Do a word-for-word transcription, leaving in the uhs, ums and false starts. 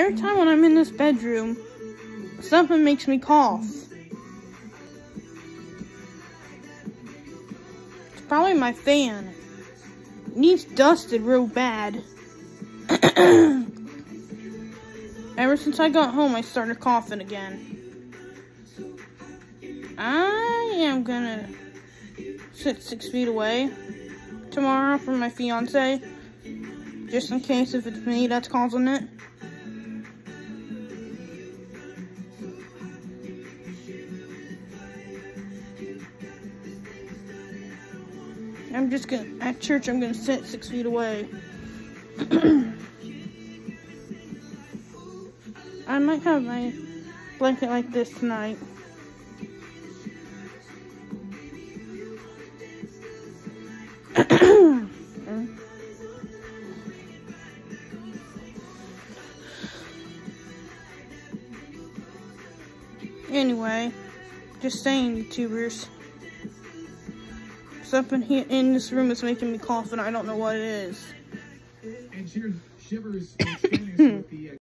Every time when I'm in this bedroom, something makes me cough. It's probably my fan. It needs dusted real bad. Ever since I got home, I started coughing again. I am gonna sit six feet away tomorrow from my fiance, just in case if it's me that's causing it. I'm just gonna, at church, I'm gonna sit six feet away. I might have my blanket like this tonight. Anyway, just saying, YouTubers. Something here in this room is making me cough, and I don't know what it is. And Shivers experienced with the